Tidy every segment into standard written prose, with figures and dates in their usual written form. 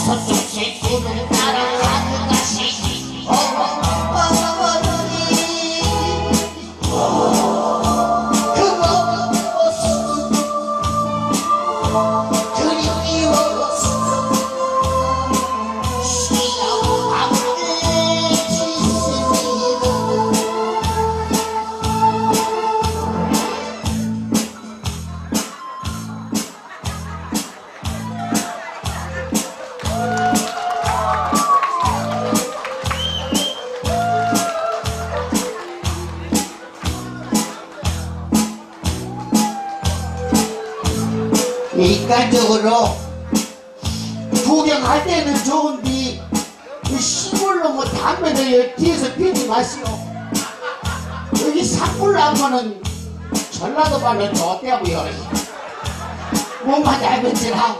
서쪽 새구름 따라가는 것이 인간적으로 구경할 때는 좋은데 시골로 뭐 담배를 뒤에서 피우지 마시오. 여기 산불 나면은 전라도 말로 좋대고요. 뭔가 잘못지라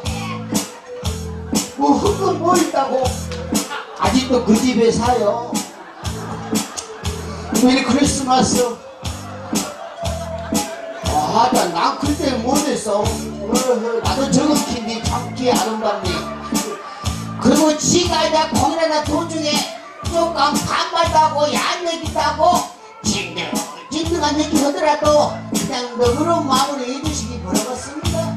뭐 흙은 뭐 있다고 아직도 그 집에 사요. 메리 크리스마스. 난 그때 못했어. 나도 저렇게니 참기 아름답니. 그리고 지가 이제 공연하다 도중에 조금 반말다고 얀얘기다고 징득한 얘기 하더라도 그냥 너그러운 마음으로 해주시기 바라겠습니다.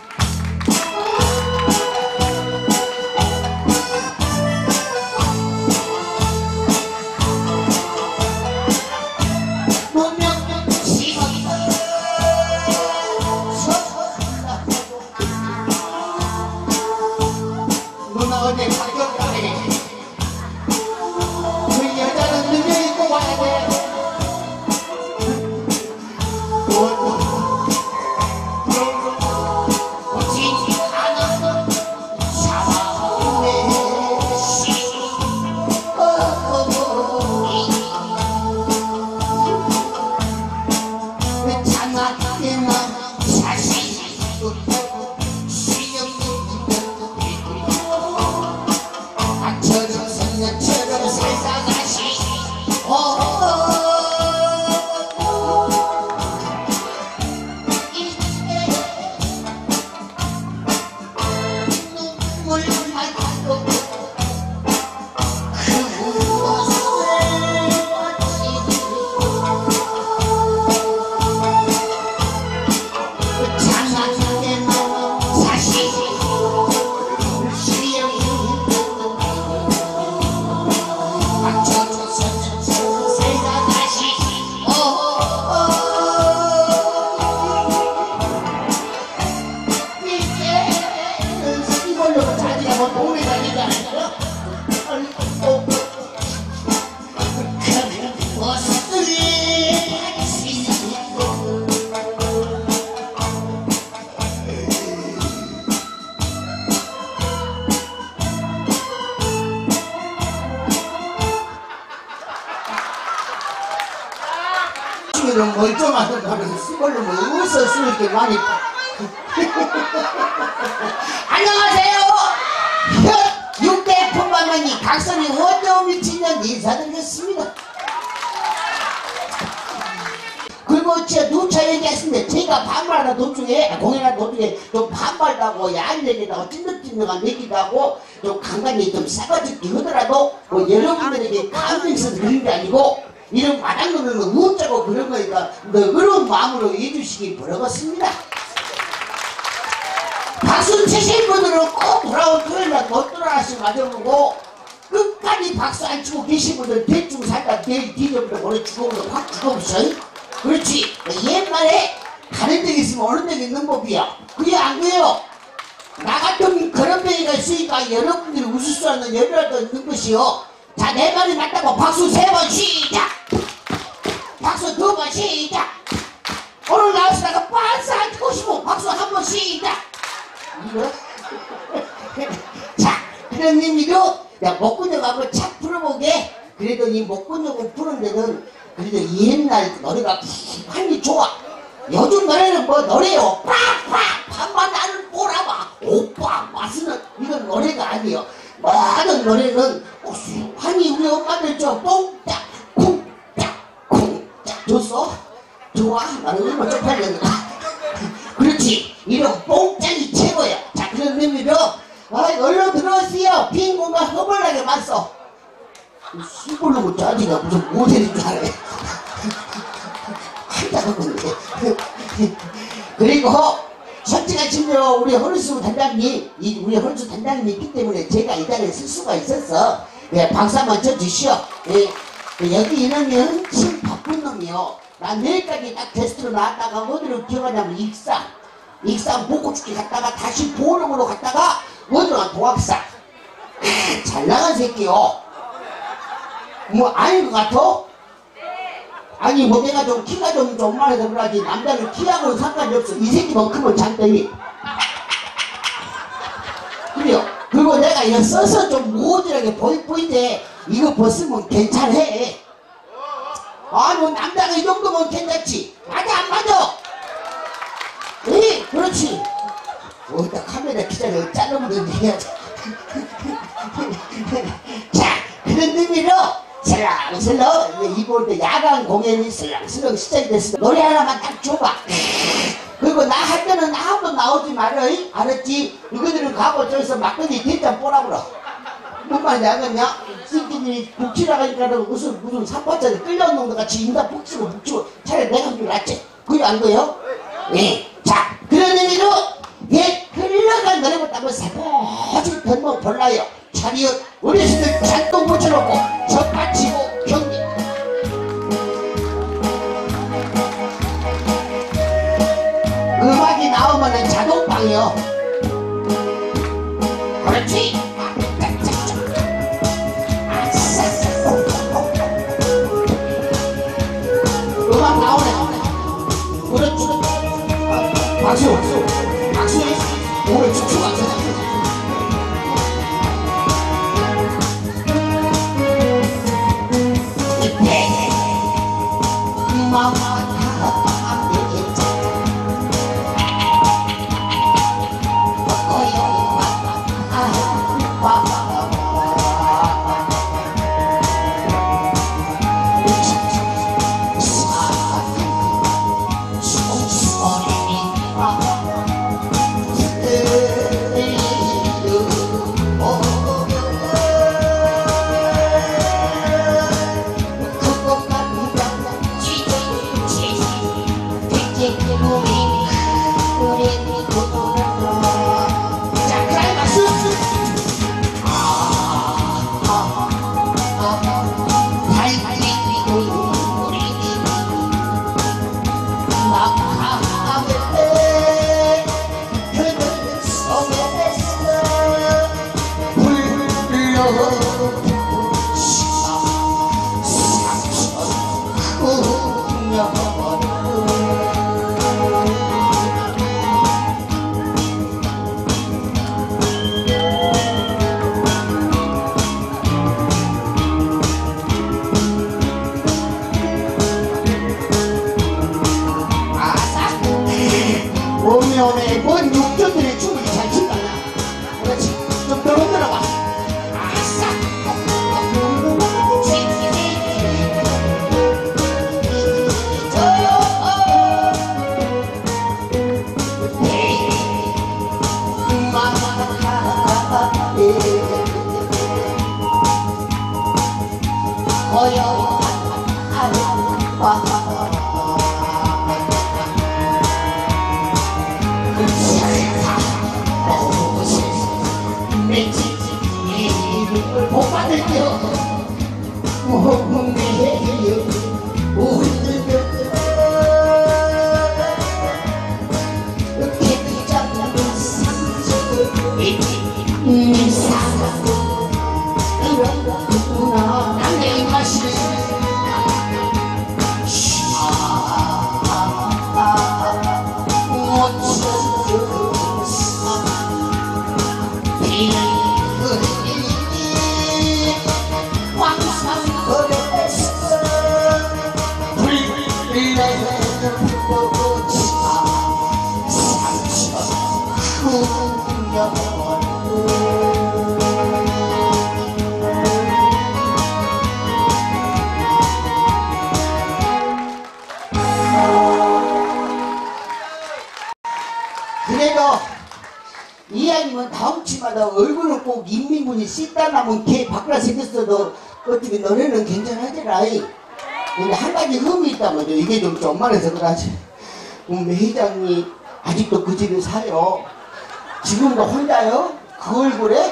멀쩡하던 거는 시골로 뭐 어디서 이렇게 많이 안녕하세요. 6대 풍방만이 각선이 원조 미친년 인사드리겠습니다. 그리고 제가 누차 얘기했는데 제가 반말하는 도중에 공연하는 도중에 좀 반말하고 야한 얘기하고 찐득찐득한 얘기하고 좀 간간히 좀 싸가지기 하더라도 뭐 여러분들에게 감정해서 그런 게 아니고 이런 마당노는 웃자고 그런 거니까 너그러운 마음으로 해주시기 바라겠습니다. 박수 치신 분들은 꼭 돌아온 토요일날 못 돌아가시고 맞아보고 끝까지 박수 안 치고 계신 분들 대충 살다 뒤져보고 오늘 죽어보고 확 죽어보셔. 그렇지. 옛날에 가는 데 있으면 오는 데 있는 법이야. 그게 안 그래요. 나 같은 그런 병이가 있으니까 여러분들이 웃을 수 있는 여유라도 있는 것이요. 자, 내 말이 맞다고 박수 3번 시작! 박수 2번 시작! 오늘 나오시다가 빤스 안 찍고 싶어 박수 1번 시작! 이거? 자, 그런 의미로 목근육하고 착 풀어보게. 그래도 이 목근육을 푸는 데는 그래도 옛날 노래가 많이 좋아. 요즘 노래는 뭐 노래요. 팍팍 반만 나를 꼬라봐. 오빠 맛은 이건 노래가 아니에요. 많은 노래는 고수하니 우리 엄마들 좀 뽕짝 쿵짝 쿵짝 줬어? 좋아? 나는 얼마 쪽팔렸나? 그렇지. 이런 뽕짝이 최고야. 자, 그런 의미로 얼른 들어오세요. 빈 공간 허벌나게 맞서. 시골로 짜지가 무슨 모델인 줄 알아요. 한자가 건데. 그리고 솔직히 지금 우리 허르수 단장님, 우리 허르수 단장님이 있기 때문에 제가 이 자리에 쓸 수가 있었어. 네, 박수 한번 쳐주시오. 네, 여기 이놈이 참 바쁜 놈이요. 난 내일까지 딱 게스트로 나왔다가 어디로 기어가냐면 익산 볶고죽기 갔다가 다시 보름으로 갔다가 어디로 가 도학산. 잘 나간 새끼요. 뭐 아닌 것 같아? 아니 뭐 내가 좀 키가 좀 많아서 그러지 남자는 키하고는 상관이 없어. 이 새끼만 크면 장땡이. 그래요. 그리고 내가 이거 써서 좀 모질하게 보이는데 이거 벗으면 괜찮해. 뭐 남자가 이 정도면 괜찮지. 맞아 안 맞아? 네 그렇지. 어디다 카메라 기자를 자르면 해야지. 자 그런 의미로 슬렁슬렁 이번 야간 공연이 슬렁슬렁 시작이 됐어. 노래 하나만 딱 줘봐. 그리고 나 할 때는 나 한 번 나오지 말아. 알았지? 이거들은 가고 저기서 막걸리 대잔 뽀라불어. 뭔 말인지 알겠냐? 새끼들이 북치라가니까 무슨 사파짜리 끌려온 놈들 같이 인다 북치고 차라리 내가 그게 낫지. 그게 안 거요? 네. 자 그런 의미로 흘러간 노래부터 한번 살포시 던져 볼라요. 차리엇 어르신들 잔뜩 묻혀놓고 젖받치고 경기. 음악이 나오면은 자동방이요. 그렇지. 음악 나오네. 그렇지. 박수 오늘 축축 박수. 오메 뭔 육전들의 춤을 잘 춘다. 그렇지. 좀 더 흔들어봐. 아싸. 못 받을게요. 때마다 얼굴은 꼭 인민군이 씻다 남은 개 바꾸라 생겼어도 어떻게 너네는 괜찮아지라. 근데 한 가지 흠이 있다면 이게 좀 엄만해서 그러지. 우리 회장이 아직도 그 집에 사요. 지금도 혼자요? 그 얼굴에?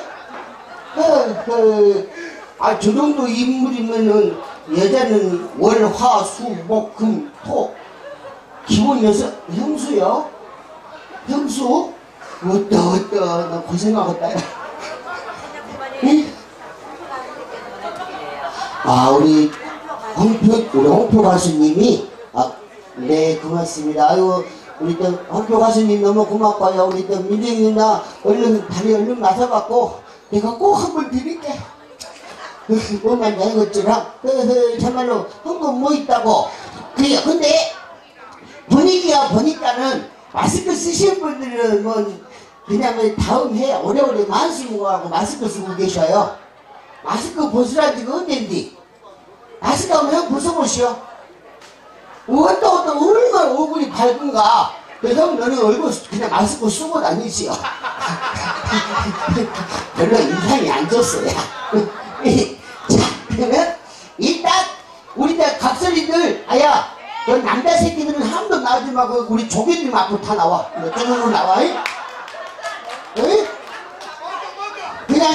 아, 저 정도 인물이면은 여자는 월, 화, 수, 목, 금, 토. 기본 형수요? 형수? 너 고생하겠다. 응? 아, 우리 홍표 가수님이, 네, 고맙습니다. 아유, 우리 또 홍표 가수님 너무 고맙고요. 우리 또 민정이 누나 얼른 다리 얼른 나서갖고 내가 꼭 한 번 드릴게. 뭐만 내겠지라. 정말로 헌금 뭐 있다고. 그래, 근데 분위기가 보니까는 마스크 쓰시는 분들은 뭐 그냥 다음 해 오래오래 만수무하고 마스크 쓰고 계셔요. 마스크 벗으라 지금 언젠디. 마스크 한번 벗어보시오. 어떤 얼마나 얼굴이 밝은가. 그래서 너는 얼굴 그냥 마스크 쓰고 다니시오. 별로 인상이 안 좋았어요. 자, 그러면 일단 우리 각설이들, 아야, 너 남자 새끼들은 한 번 나오지 말고 우리 조개들 앞으로 다 나와. 저쪽으로 나와. 에? 그냥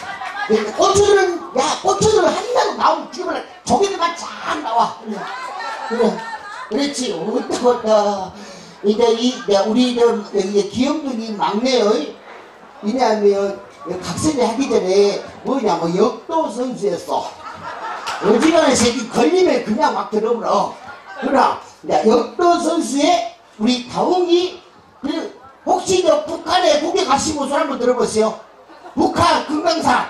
고추들은 한다고 나오면 죽여버려. 조개들만 쫙 나와. 그래. 그렇지. 어떠. 이제 우리 기영둥이 막내요. 왜냐하면 각설이 하기 전에 뭐냐면 역도 선수였어. 어지간한 새끼 걸리면 그냥 막 들어버려. 그러나 역도 선수의 우리 다웅이, 혹시 북한에 국외 가신 곳을 한번 들어보세요. 북한 금강산.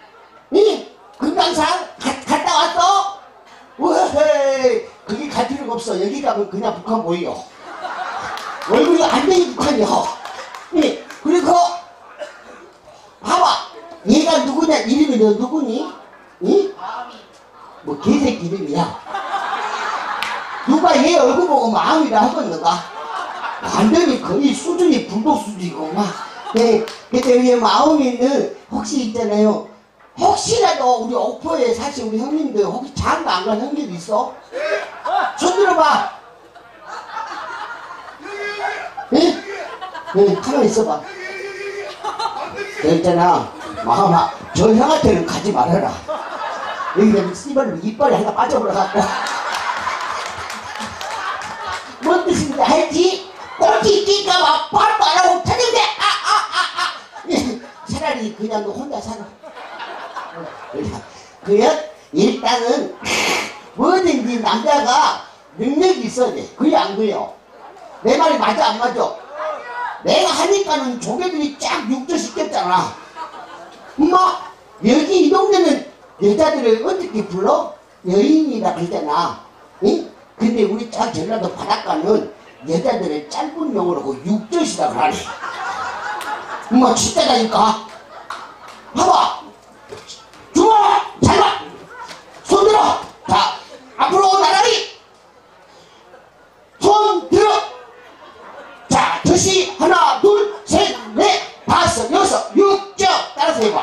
금강산 갔다 왔어? 우헤이, 거기 갈 필요가 없어. 여기 가면 그냥 북한 보여. 얼굴이 완전히 북한이요. 그리고 봐봐, 얘가 누구냐? 이름이 너 누구니? 뭐 개새끼 이름이야. 누가 얘 얼굴 보고 마음이라 하겠는가? 완전히 거의 수준이 불독 수준이고 막. 근데 얘 마음에는 혹시 있잖아요. 혹시라도 우리 옥포에 사실 우리 형님들 혹시 장가 안 간 형님들 있어? 손 들어봐. 가만히 있어봐. 너 있잖아, 마마, 저 형한테는 가지 말아라. 여기는 이빨이 하나 빠져버려갖고. 뭔 뜻인지 알지? 꼬치 낄까봐 말도 안 하고 타는데, 차라리 그냥 너 혼자 살아. 그래, 일단은 뭐든지 남자가 능력이 있어야 돼. 그래, 안 그래요? 내 말이 맞아, 안 맞아? 내가 하니까는 조개들이 쫙 육조시켰잖아. 엄마, 여기 이 동네는 여자들을 어떻게 불러? 여인이라 그러잖아. 응? 근데 우리 쫙 전라도 바닷가는 여자들을 짧은 용어로 육조시라 그러네. 엄마, 진짜다니까. 봐봐. 주먹! 잘 봐! 손 들어! 자, 앞으로 나란히! 손 들어! 자, 다시 하나, 둘, 셋, 넷, 다섯, 여섯, 육조! 따라서 해봐.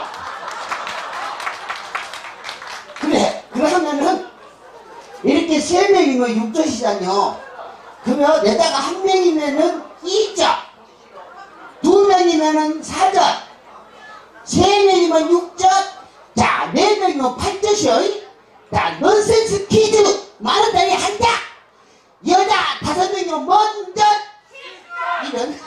그래, 그러면은 이렇게 세 명이면 육조시잖요. 그러면 여자가 한 명이면은 2조, 두 명이면은 4조, 세 명이면 6조, 자, 네 명이면 8조시오. 자, 넌센스 퀴즈 만원짜리 한 장. 여자 5명이면 먼저 이런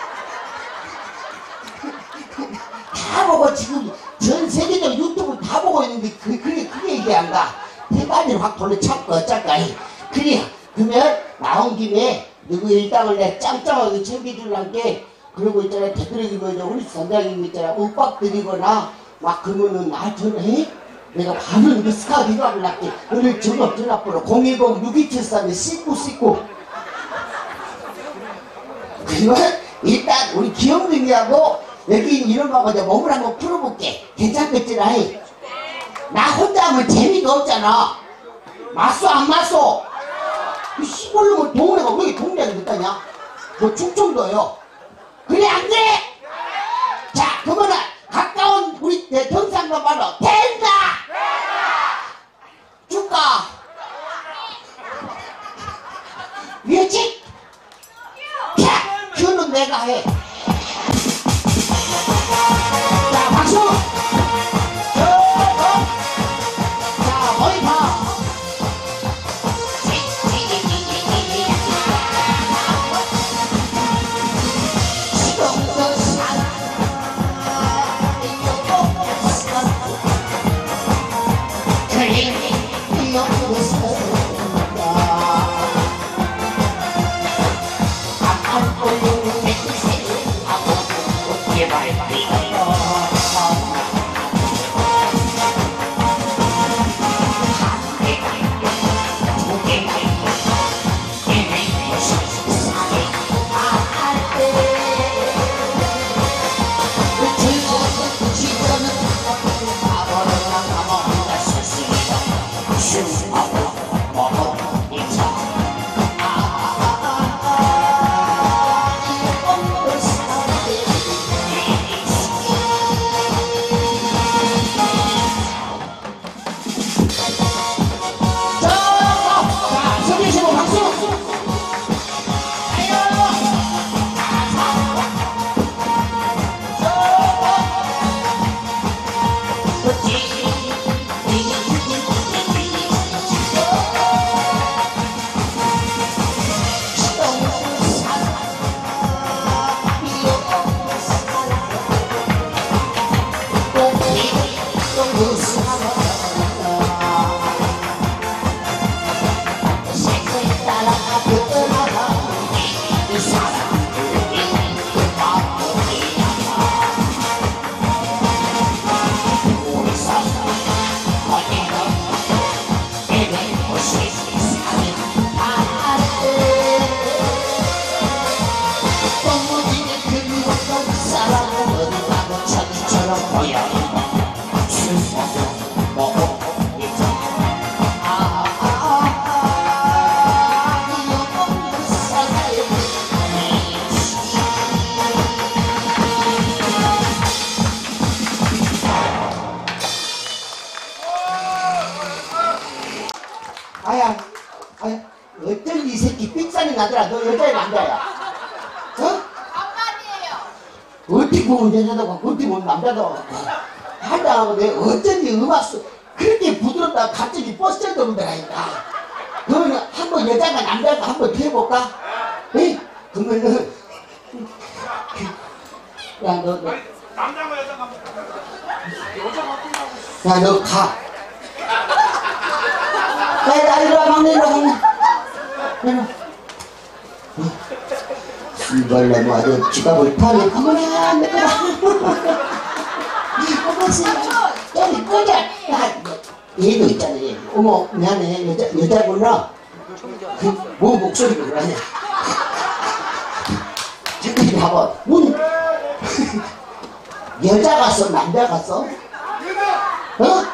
다 보고 지금 전 세계적 유튜브 다 보고 있는데 그게 얘기한다. 대가리를 확 돌려 참고 어쩔까. 그래, 그러면 나온 김에 누구 일당을 내가 짱짱하게 챙겨줄란게. 그러고 있잖아, 되도록이 뭐죠, 우리 선장님 있잖아, 윽박 드리거나 막 그러면은 나 전화해. 내가 바로 이거 스카 기도를 할게. 오늘 전화번호 010-6273-1919. 그러면 일단 우리 기영등이하고 여기 이름하고 이제 몸을 한번 풀어볼게. 괜찮겠지라. 나 혼자 하면 재미가 없잖아. 맞소 안 맞소? 이 시골로 뭐 동네가 왜 동네가 됐다냐? 뭐 충청도요. 그래 안 그래? 자, 그러면 우리 대통상과 말로 된다! 줄까? 뮤직! 큐는 내가 해. 자, 박수! 자, 모니터! 아야, 어쩐 이 새끼 삑살이 나더라. 너 여자야, 남자야? 어? 반반이에요. 어떻게 보면 여자도 어떻게 보면 남자도 하다하고 내 어쩐지 음악수 그렇게 부드럽다 갑자기 버스를 오더라니까. 그러면 한번 여자가 남자가 한번 해볼까? 에? 그러면은 야, 너 남자가 여자가 여자가 야, 너 가. 야, 이리 와, 막내, 이리 와, 막내. 이발로 뭐 아주 지갑을 타네. 그만해, 내 거야. 저기 꺼져. 야, 얘도 있잖아, 얘. 어머, 미안해. 여자구나. 뭐 목소리가 그러냐. 저기 봐봐. 여자 같어, 남자 같어? 어?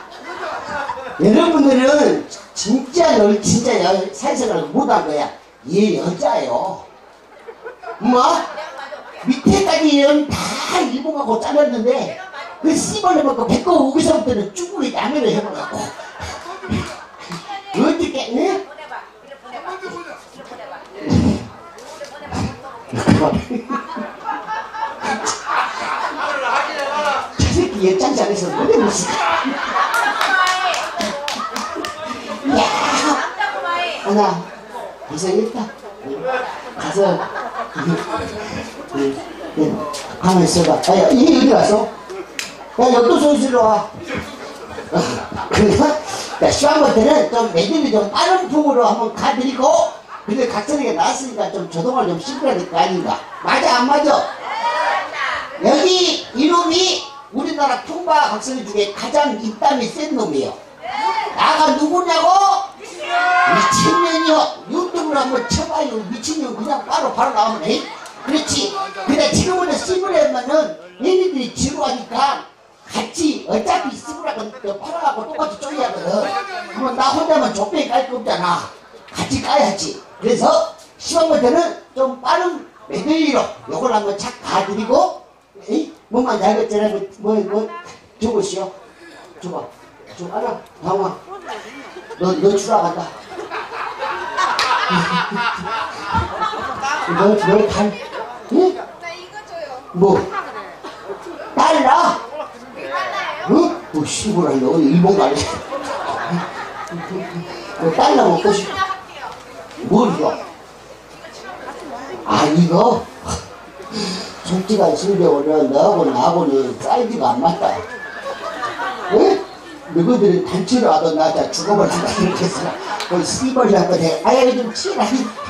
여러분들은 진짜 사회생활을 못한 거야. 얘 여자예요. 뭐? 밑에까지 다 일본하고 잘랐는데 그 씨발로 먹고 배꼽 오기서부터는 쭈구리 야매를 해버렸고 어떻게 응? 저 새끼 얘 짱짱 해서 노래 못쓰 하나 고생했다. 가서 가만 있어봐. 야, 이 어디 갔어? 야, 역도 소리로 와. 그래서 시험볼 때는 좀 매듭이 좀 빠른 풍으로 한번 가드리고 근데 각설이가 나왔으니까 좀 조동을 좀 씹어야 될 거 아닌가. 맞아 안 맞아? 여기 이놈이 우리나라 통바 각설이 중에 가장 입담이 센 놈이에요. 나가 누구냐고? 미친년이요. 유튜브를 한번 쳐봐요. 미친년 그냥 바로 나오면 해. 그렇지. 근데 지금은 씹으려면은 얘네들이 지루하니까 같이 어차피 씹으라고 팔아가고 똑같이 쪼개야 하거든. 그러면 나 혼자만 족배에 깔 거 없잖아. 같이 까야지. 그래서 시험볼 때는 좀 빠른 메들리로 요걸 한번 착 가드리고 에이? 뭐만 알겠잖아. 저것이요? 줘봐. 좀 알아. 다홍아. 너 주라 간다. 너 달, 응? 나 이거 줘요. 뭐? 달라? 달라요? 응? 뭐, 시골아, 너 일본 가래. 너 달라 먹고 이거 싶어. 주면 할게요. 뭘요? 아, 이거? 솔직한 신경으로는 너하고 나하고는 사이즈가 안 맞다. 응? 너희들은 단체로 하던 나자 죽어버린다 이렇게 했어. 그 씨발이 한 거네. 아야 좀 치라.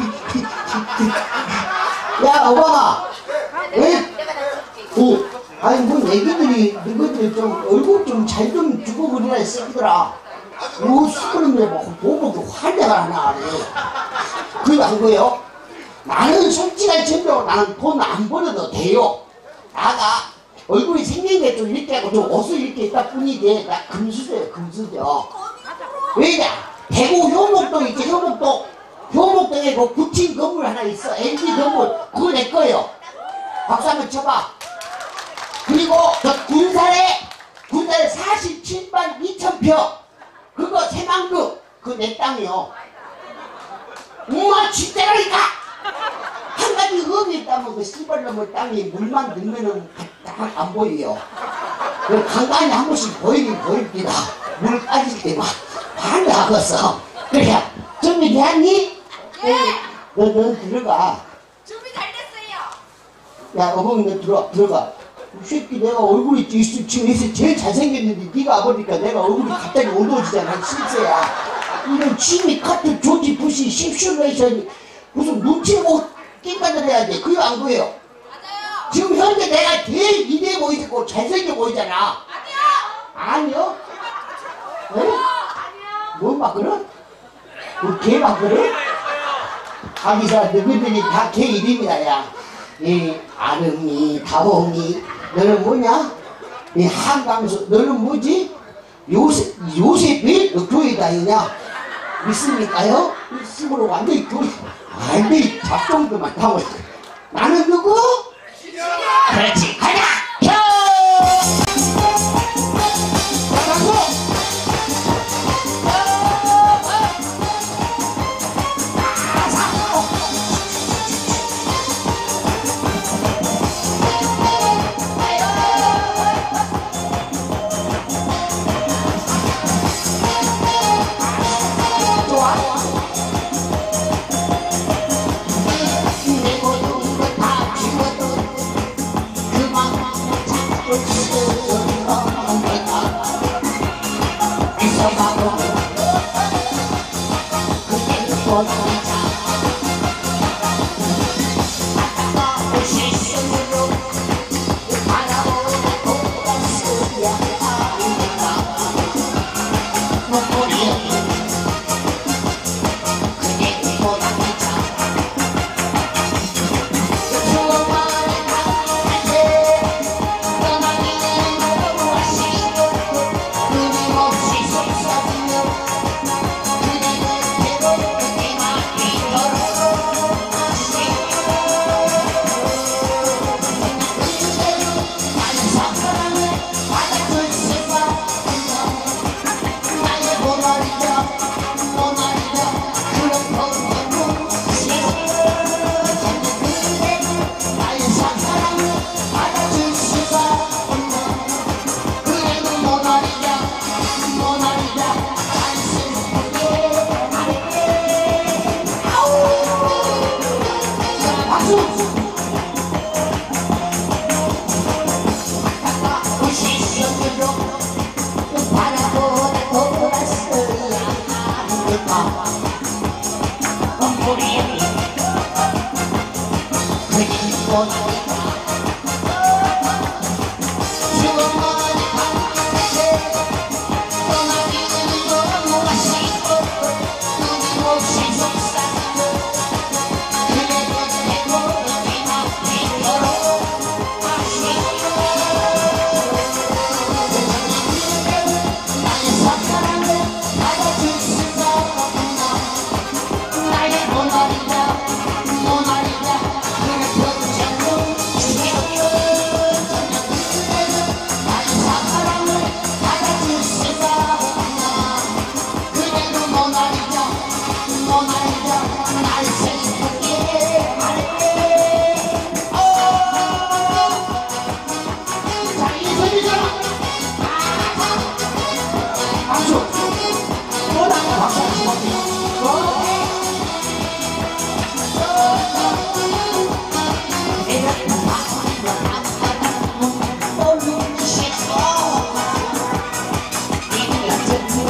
야 오바마. 응? 내가 다 줄게. 아니 뭐 애기들이 너희들 좀 얼굴 좀 잘 좀 죽어버리라 새끼들아. 요 시끄럽네 뭐 보복이 환장을 하나 하네. 그게 안 거요? 나는 솔직한 정도로 나는 돈 안 벌어도 돼요. 나가 얼굴이 생긴 게 좀 이렇게 하고 좀 옷을 이렇게 있다 뿐이지 나 금수저예요 금수저. 왜냐 대구 효목동 있지 효목동. 효목동에 그 구팀 건물 하나 있어. MD 건물 그거 내 거예요. 박수 한번 쳐봐. 그리고 저 군산에 47만 2천평 그거 새만금 그거 내 땅이요. 엄마 진짜라니까. 한 가지 흠이 있다면 그 씨발놈의 땅이 물만 넣으면은 안 보여요. 그 간간히 한 번씩 보이긴 보입니다. 물 빠질 때만 반대하겠어. 그래 준비되었니? 너 들어가. 준비 잘 됐어요. 야 어머니 너 들어가. 이 새끼 내가 얼굴이 지금 제일 잘생겼는데 네가 와보니까 내가 얼굴이 갑자기 어두워지잖아. 실세야. 이런 취미 카트 조지 부시 십슈레이션 무슨 눈치 보고 낑까들 해야 돼. 그거 안 보여. 맞아요. 지금 현재 내가 제일 이대 보이고 잘생겨 보이잖아. 아니요. 아니요? 에? 뭔 막그러? 뭐 개 막그러? 아기사 너희들이 다 개 이름이다 야. 이 아름이 다홍이 너는 뭐냐? 이 한강수 너는 뭐지? 요셉이 너 교회 다니냐? 믿습니까요? 이 식으로 완전히 교회 완전히 잡종들만 타고 있어. 나는 누구? 그렇지 가자 켜! 박수!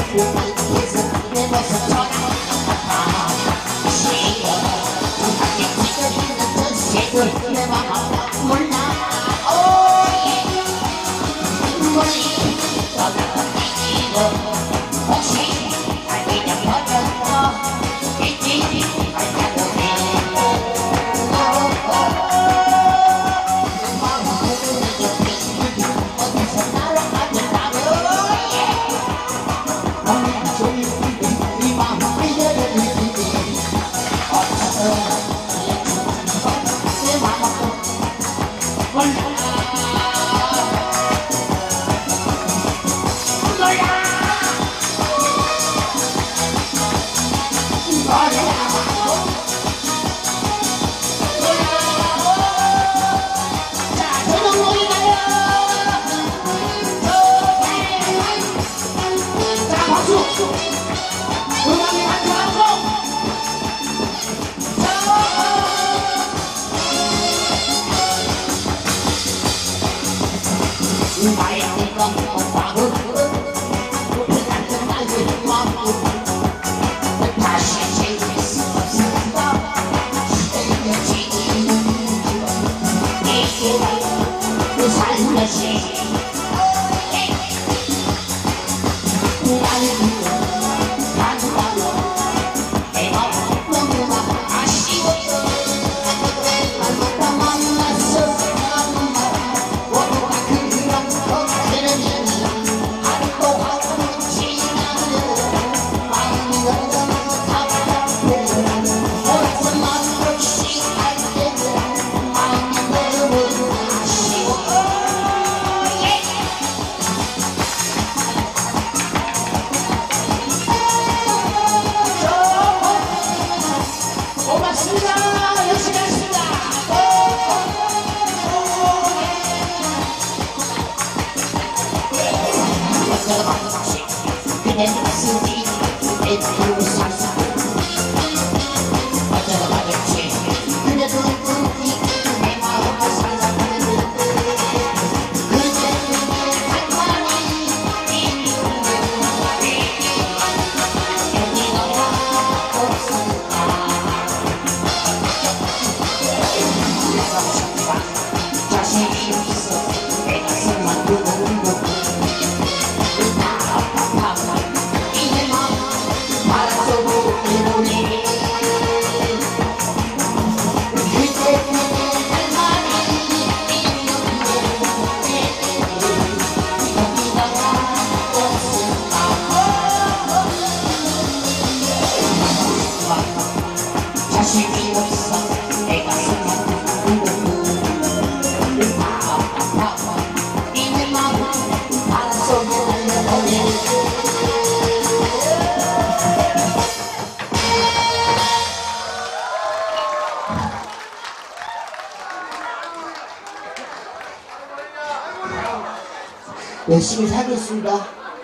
열심히 살겠습니다.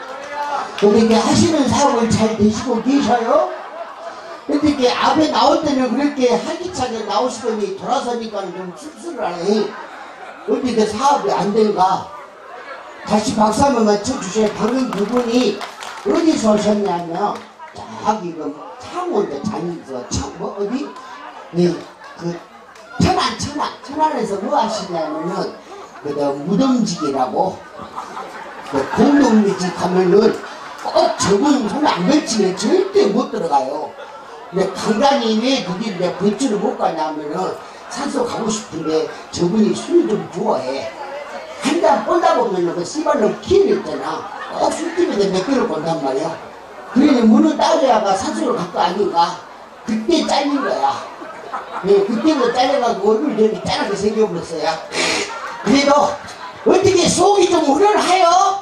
이렇게 하시는 사업을 잘 되시고 계셔요? 근데 이렇게 앞에 나올 때는 그렇게 활기차게 나오시더니 돌아서니까 좀 씁쓸하네. 어떻게 사업이 안 된가? 다시 박수 한번 맞춰주세요. 방금 그분이 어디서 오셨냐면 저기 그 창원도 뭐 어디? 네, 그 천안에서 뭐 하시냐면은 그 무덤직이라고 그 공동묘지 가면은 꼭 저분 손 안 걸치면 절대 못 들어가요. 근데 간간히 왜 거기 내 배추를 못 가냐면은 산소 가고 싶은데 저분이 술을 좀 좋아해. 한 잔 뻗다 보면은 그 씨발로 키를 있잖아. 꼭 술집에서 몇 개를 본단 말이야. 그러니 문을 따져야가 산소를 갖고 아닌가. 그때 잘린 거야. 네, 그때부터 잘려가지고 얼굴이 이렇게 짜르게 생겨버렸어요. 그래도 어떻게 속이 좀 후련해요?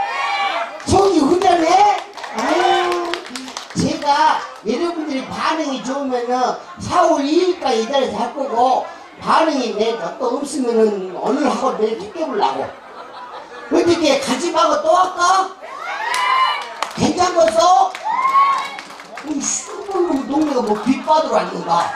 속이 후련해? 아유, 제가 여러분들이 반응이 좋으면은 4월 2일까지 기다려서 할 거고, 반응이 내가 또 없으면은 오늘 하고 내일 쫓겨보려고. 어떻게 가지 말고 또 할까? 괜찮겠어? 슈퍼놈 동네가 뭐 빚받으러 왔는가?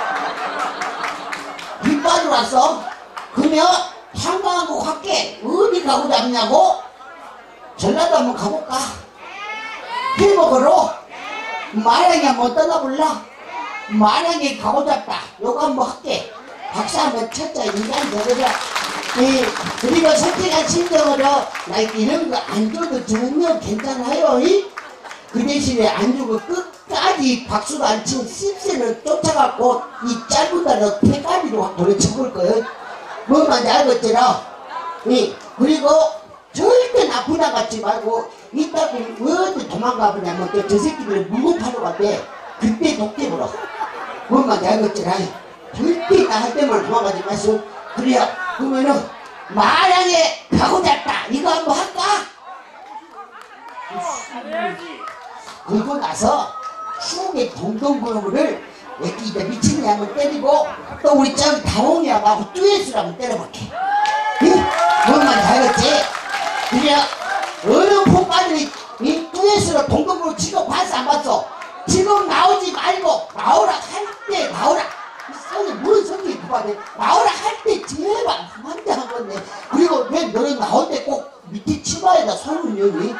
빚받으러 왔어? 그러면 한강하고 갈게. 어디 가고 잡냐고? 전라도 한번 가볼까? 먹으러 마량에 한번 떠나볼라. 마량에 가고 잡다. 요거 한번 할게. 박수 한번 쳤자. 인간 되거라. 그리고 선택한 심정으로 나 이런 거 안 줘도 전혀 괜찮아요. 그 대신에 안 주고 끝까지 박수도 안 치고 씹새를 쫓아갖고 이 짧은 달로 패가리로 보내쳐볼 거예요. 뭔 말인지 알겠지라. 그리고 절대 나쁘다 같지 말고 이따가 왜 어디 도망가 보냐면 저 새끼들 물건 파러 갔대. 그때 독대 물어. 뭔 말인지 알겠지라. 절대 나 할 때만 도망가지 마시오. 그래요. 그러면은 마량에 가고 잡다. 이거 한번 할까? 그러고 나서 추억의 동동구름을 여기 이제 미친이 한번 때리고 또 우리 저 다홍이하고 듀엣을 한번 때려볼게. 응? 뭔 말인지 알겠지? 그래 어느 폭발이 이 듀엣으로 동동구름 지금 봤어 안 봤어? 지금 나오지 말고 나오라 할 때 나오라. 성이 무슨 성이 그만해. 나오라 할 때 제발 한대 한 건데. 그리고 왜 너는 나올 때 꼭 밑에 치마에다 손을 여니?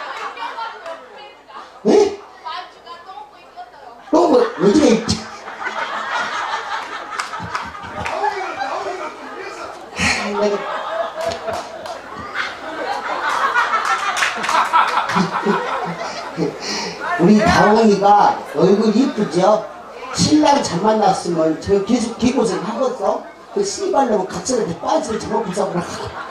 에? 또 뭐, 어디가 있지? 우리 다홍이가 얼굴 이쁘죠? 신랑 잘 만났으면 저 계속 개고생 하겠어? 그 씨발놈은 각설한테 빤스를 잘못 부숴보라고.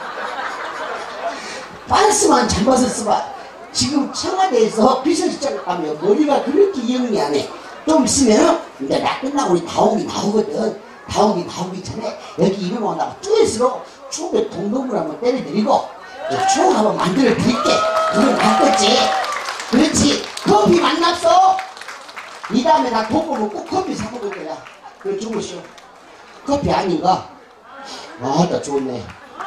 빤스만 잘못을 쓰면 지금 청와대에서 비서실장을 가면 머리가 그렇게 영리 안 해. 좀 있으면 이제 나 끝나고 우리 다홍이 나오거든. 다홍이 나오기 전에 여기 이름 온다고 듀엣으로 추억의 동동을 한번 때려드리고 추억 한번 만들어 드릴게. 그건 낫겠지? 그렇지. 커피 만났어? 이 다음에 나 돈 벌면 꼭 커피 사 먹을 거야. 그래 주무시오. 커피 아닌가? 아, 나 좋네.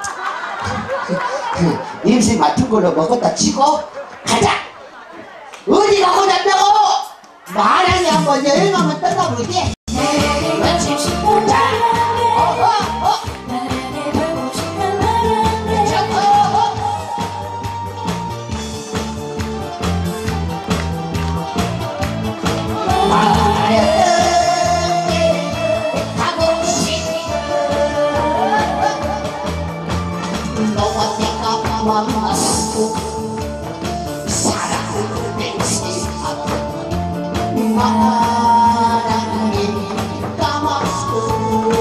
냄새 맡은 걸로 먹었다 치고 가자. 어디 가고 잡자고? 마량에 한번 여행 한번 떠나볼게. 그렇지. 자, 사랑을 맹세하고 마랑에 까맣고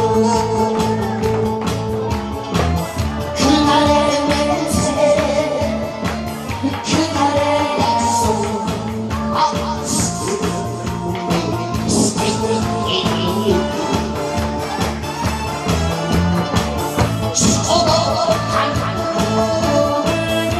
그날의 맹세 그날의 약속 죽어도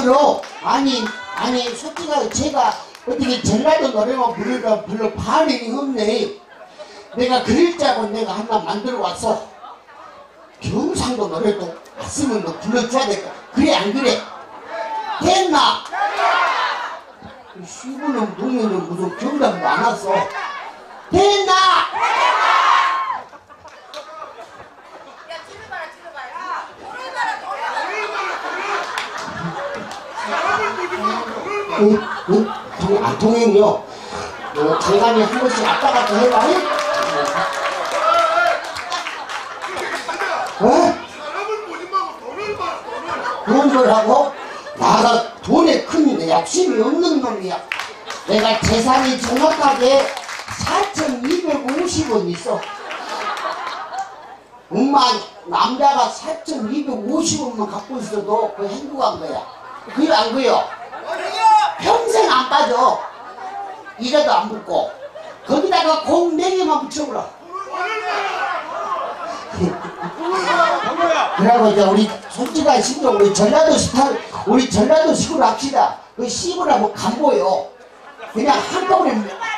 진정으로 아니 솔직히 제가 어떻게 전라도 노래만 부르다 별로 반응이 없네. 내가 그릴 자고 내가 하나 만들어 왔어. 경상도 노래도 왔으면 너 불러줘야 될까? 그래 안 그래? 됐나? 시부는 동네는 무슨 경상도 안 왔어. 됐나? 야, 들어봐라, 들어봐라. 동행요. 장관이 한 번씩 왔다 갔다 해봐. 사람을 보지 말고 돈을 봐, 돈을. 돈을 하고 나가 돈에 큰 욕심이 없는 놈이야. 내가 재산이 정확하게 4,250원 있어. 엄마 남자가 4,250원만 갖고 있어도 그 행복한 거야. 그래 안 그래요? 평생 안 빠져. 이래도 안 붙고 거기다가 공 4개만 붙여보라. 그러고 이제 우리 솔직한 심정 우리 전라도 식으로 합시다. 그 씹으라고 간보요. 그냥 한꺼번에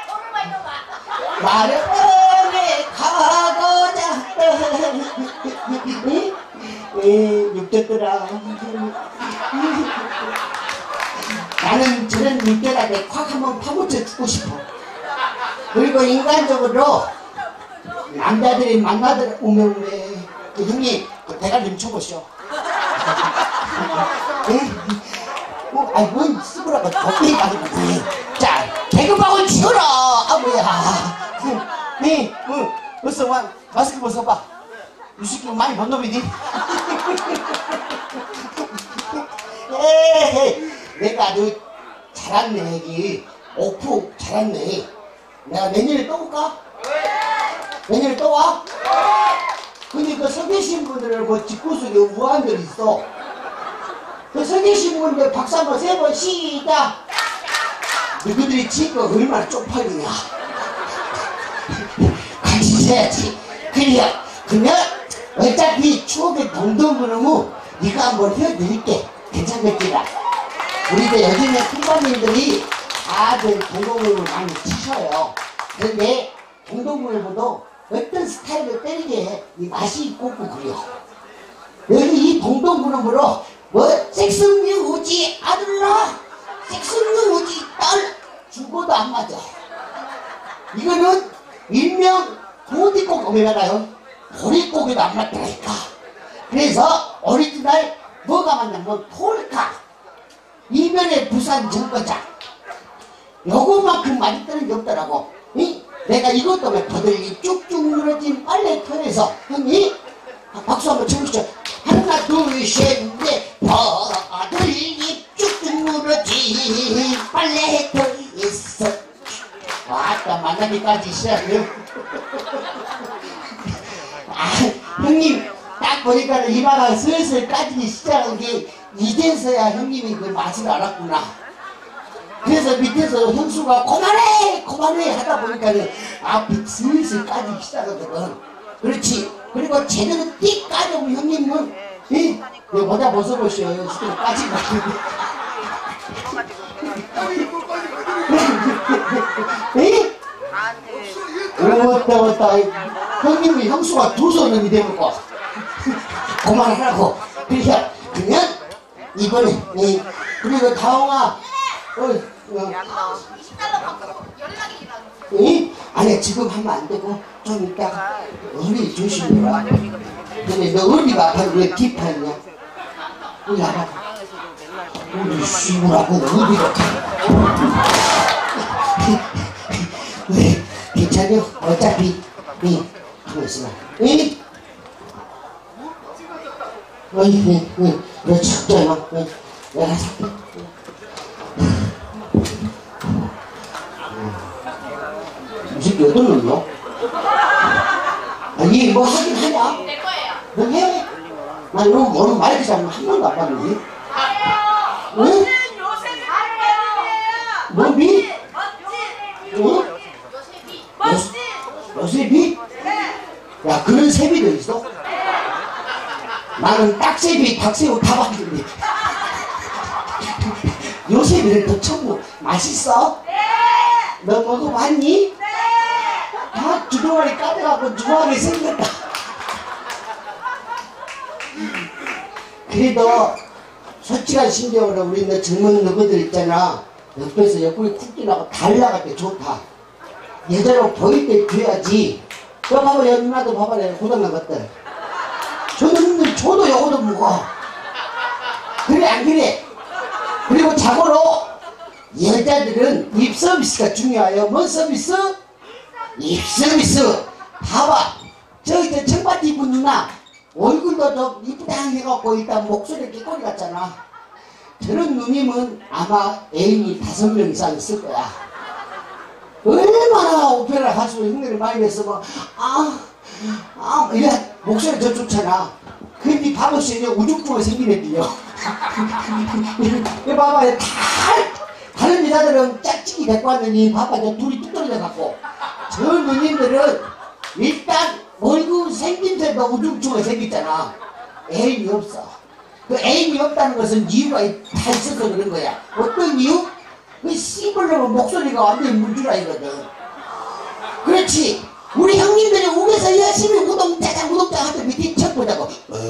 말을 뻔해 가고자 육젓들아 나는 저런 육젓한테 콱 한번 파묻혀 주고 싶어. 그리고 인간적으로 남자들이 만나들 오면 왜 형님 그 대가 좀 쳐보시오. 아이 뭔 쓰구라고 덕분이 가지고 자 개그방울 치워라. 아 뭐야. 네 벌써 와 마스크 벗어봐. 이 새끼 많이 본 놈이니? 에이 내가 아주 잘했네 여기 오프 잘했네. 내가 내년에 또 올까? 내년에 또 와? 근데 그 서 계신 분들은 뭐 집구석에 우한들 있어. 그 서 계신 분들 박수 한번 세 번 시작. 너희들이 지금 얼마나 쪽팔리냐. 같이 해야지. 그래요. 그러면 어차피 추억의 동동그러면 네가 한번 해드릴게. 괜찮겠지라. 우리도 요즘에 큰맘님들이 다들 동동그를 많이 치셔요. 그런데 동동그보다 어떤 스타일로 때리게 해. 이 맛이 있고 없고 그래요. 여기 이 동동그룹으로 뭐 섹스뮤 우지 아들라 섹스뮤 우지 딸 죽어도 안 맞아. 이거는 일명 보디꼭 오메가나요. 보리고기도 안 맞다니까. 그래서 오리지널 뭐가 맞냐면 폴카 이별의 부산 정거장 요것만큼 맛있다는 게 없더라고. 이? 내가 이것 때문에 버들이 쭉쭉 늘어진 빨래터에서 형님 박수 한번 쳐주시죠. 하나 둘셋넷 버들이 쭉쭉 늘어진 빨래터에서 왔다 만나기까지 시작해요. 형님 딱 보니까 이마가 슬슬 까지기 시작한 게 이제서야 형님이 그 맛을 알았구나. 그래서 밑에서 형수가 그만해 하다 보니까는 앞이 슬슬 까지기 시작하거든. 그렇지. 그리고 제대로 띡 까져오면 형님은 이 모자 벗어보시오. 지금 까지고 왔다 형님이 형수가 두 손을 대먹고 그만하라고. 그러면 이번에 그리고 다홍아 아니 지금 하면 안 되고 좀 이따 어리 조심해라. 근데 너 어리가 아파서 왜 딥하냐? 우리 알아. 우리 쉬우라고 어디로 왜 괜찮여? 어차피 가만 있어봐. 너 진짜 내가 살게. 이 새끼 어떤 놈이야? 아니 뭐 하긴 하냐? 내 거예요. 뭐 해? 난 너는 마이크 잡으면 한 번도 안 봤는데. 응? 요새 잘해요. 뭐비? 응? 멋진. 요새비? 야 그런 세비도 있어? 나는 딱세비 닭새우 다 봤는데. 요새는 더 천국 맛있어? 네. 너 먹어봤니? 네. 다 주둥아리 까져갖고 주둥하게 생겼다. 그래도 솔직한 심정으로 우리 너 젊은 너희들 있잖아. 옆에서 옆구리 쿡 끼나고 달라갈 때 좋다. 예전에 보일 때 줘야지. 너 봐봐, 여기 누나도 봐봐, 내가 고장난 것들. 저놈들 줘도 요거도 무거워. 그래, 안 그래? 그리고 자고로 여자들은 입 서비스가 중요해요. 뭔 서비스? 입 서비스. 봐봐. 저기 저 청바지 입은 누나 얼굴도 좀 이쁘다 해갖고 일단 목소리 끼꼬리 같잖아. 저런 누님은 아마 애인이 5명 이상 있을 거야. 얼마나 오페라 가수로 흉내를 많이 냈으면 이래 목소리 더 좋잖아. 근데 바보씨 이제 우중충을 생긴 애들이요. 이 봐봐, 다른 여자들은 짝짓기 데리고 왔느니 봐봐, 저 둘이 뚝 떨어져 갖고. 저 누님들은 일단 얼굴 생김새도 우중충을 생겼잖아. 애인이 없어. 그 애인이 없다는 것은 이유가 다 있어서 그런 거야. 어떤 이유? 그 씹으려면 목소리가 완전히 물줄아이거든. 그렇지. 우리 형님들이 우에서 열심히 우동짜장 하던 밑에 쳐보자고.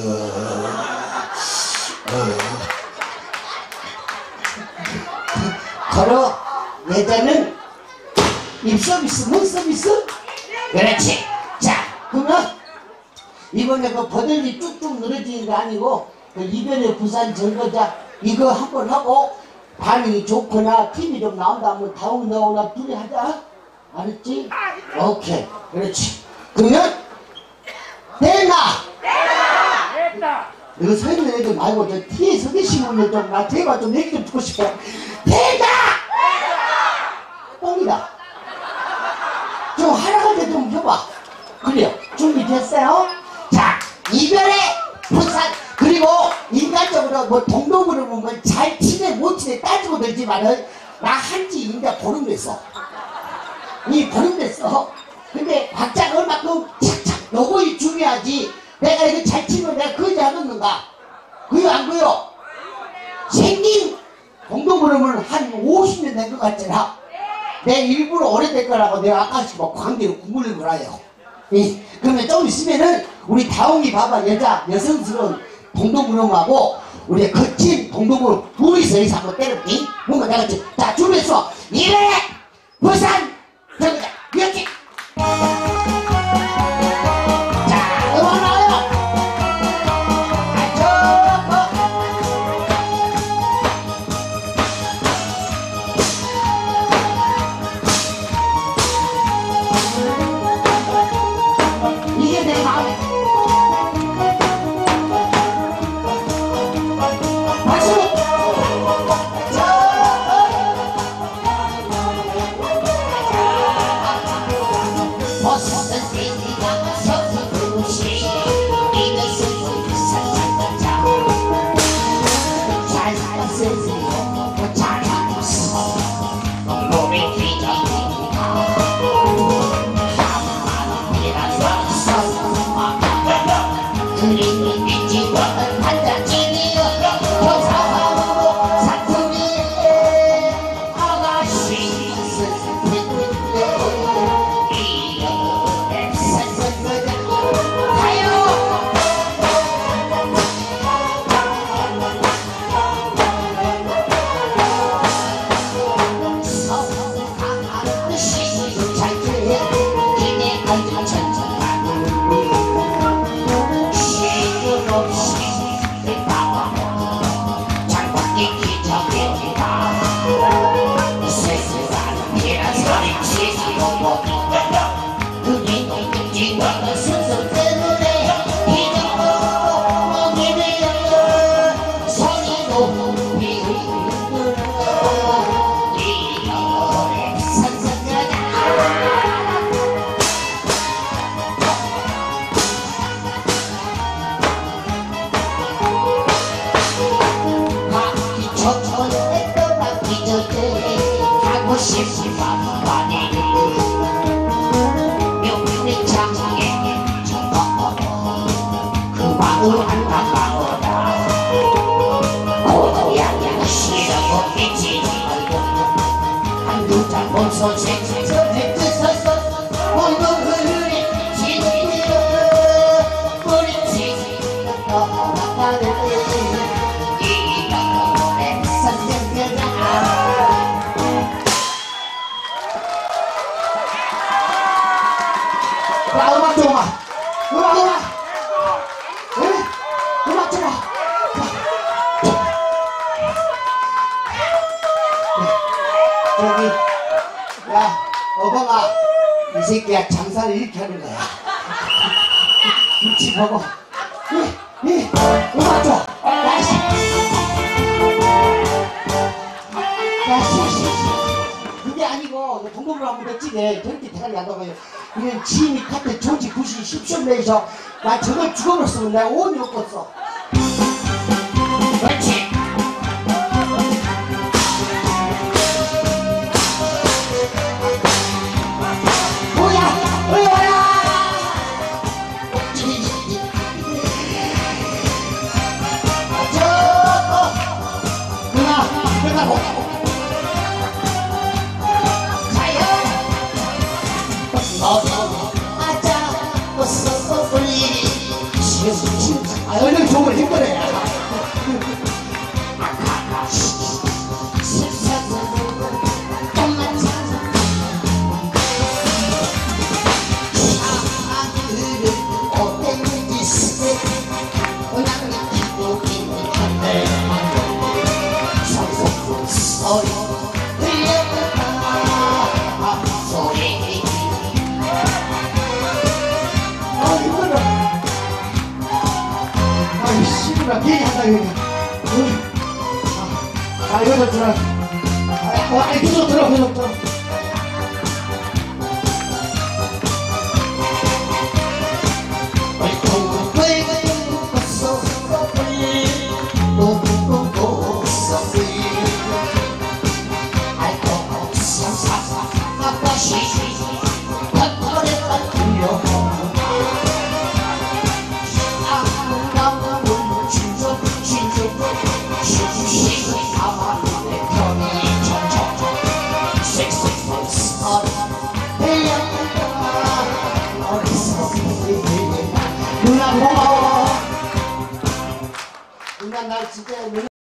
바로 여자는 입 서비스, 뭔 서비스? 그렇지. 자, 그러면 이번에 그 버들이 쭉쭉 늘어지는 게 아니고 그 이변의 부산 정거장 이거 한번 하고 반응이 좋거나 TV 좀 나온다 하면 다음 나오나 둘이 하자. 알았지? 오케이. 그렇지. 그러면 됐나? 됐다. 이거 서 있는 애들 말고 저 뒤에 서 계신 분들 좀 나 제발 좀 얘기 좀 듣고 싶어. 됐다. 똥이다. 좀 하라고 좀 해봐. 그래요. 준비됐어요? 자, 이별의 부산. 그리고 인간적으로 뭐 동동으로 보면 잘 치네 못 치네 따지고 들지만은 나 한지 이제 보름 됐어. 이 보름 됐어. 근데 박자가 얼마큼 착착 요거 중요하지. 내가 이거 잘 치면 내가 그지 않았는가? 그요 안 그요? 생긴 동동으로는 한 50년 된 것 같잖아. 내 일부러 오래될 거라고 내가 아까씩 뭐 광대로 국물을 몰아요. 그러면 좀 있으면은 우리 다홍이 봐봐 여성스러운 동동구름하고 우리 거친 동동구름 둘이서 여기서 한번 때려볼게. 뭔가 내가 자 준비했어. 이래 부산 정거장 이렇게. 자 음악 나와요. 이게 내 마음에 고도양양 싫어보겠지. 음악 좀 와. 음악. 응? 음악 좀 와. 저기, 야, 어벙아, 이 새끼야 장사를 이렇게 하는 거야. 김치 먹어. 음악 줘. 야씨. 그게 아니고 동동으로 한번 했지네. 절대 대가리 안 나가요. 이건 지인이 카트 조지 구시 10점 내에서 나 저걸 죽어버렸으면 내가 오온이 없겠어. 그렇지. 아, 얼른 좋은 힘들어야. 괜히 한다 이거. 아 이거 좀 들어. 아 계속 들어 계속 들어. 누나 고마워. 누나 날 진짜